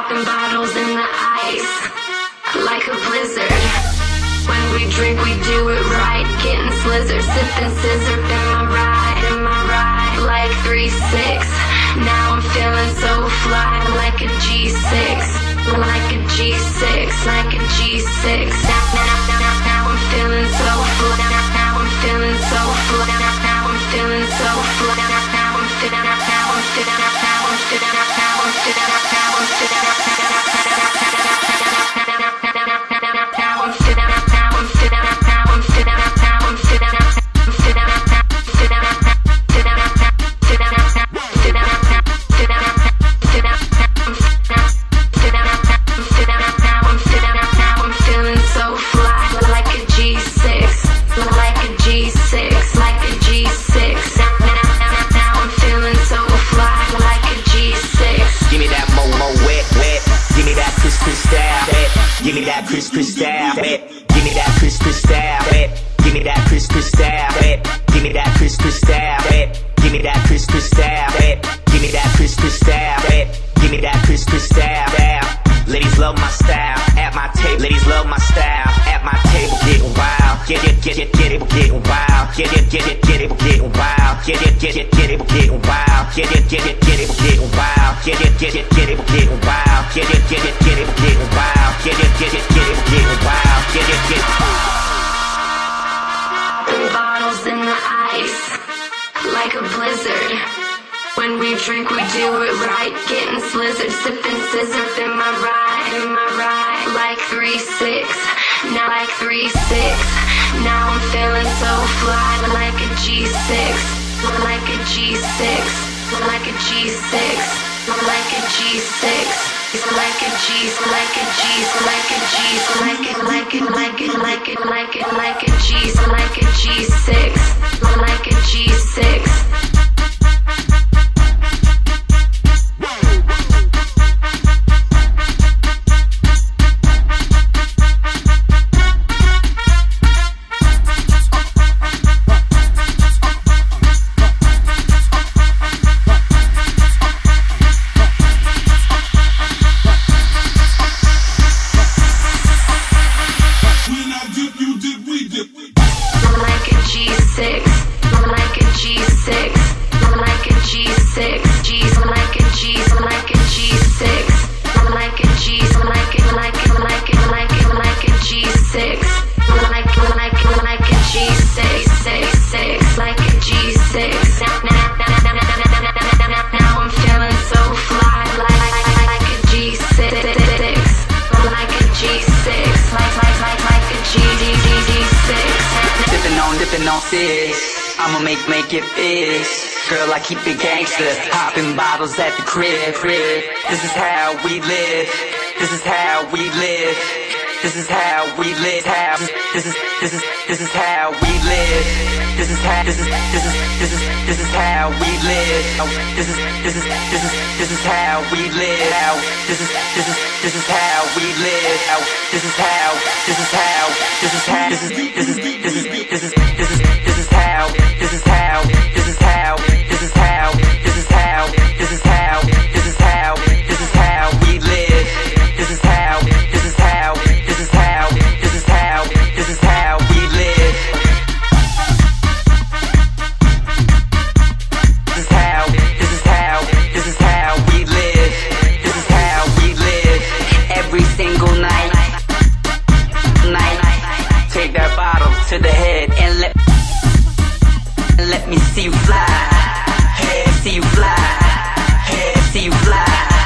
popping bottles in the ice like a blizzard. When we drink, we do it right, getting slizzard, sipping scissor in my ride, like 3-6. Now I'm feeling so fly, like a G6, like a G6, like a G6. Now I'm feeling so fly, now I'm feeling so fly, now I'm feeling so fly, now I'm feeling, now I'm feeling, now I'm feeling, now I'm feeling, now I'm Give me that crispy style, give me that crispy style, give me that crispy style, give me that crispy style, give me that crispy style, give me that crispy style, give me that crispy style. Ladies love my style, at my table. Ladies love my style, at my table. Getting wild, get it, getting wild, get it, getting wild, get it, getting wild, get it, getting wild, get it, getting wild, get it, getting wild, get it, getting wild, get it. Bottles in the ice like a blizzard. When we drink, we do it right, getting slizzard, sipping scissor in my ride, like 3-6. Now like 3-6. Now I'm feeling so fly, like a G6, like a G6, like a G6, like a G6. Like a G, like a G, like a G, like it, like it, like it, like it, like it, like a G, like a G6, like a G6. I'ma make it big. Girl, I keep it gangster, popping bottles at the crib. This is how we live. This is how we live. This is how we live. This is how we live. This is how we live. This is how we live. This is how we live. This is how we live. This is how to the head and let me see you fly. Hey, see you fly. Hey, see you fly.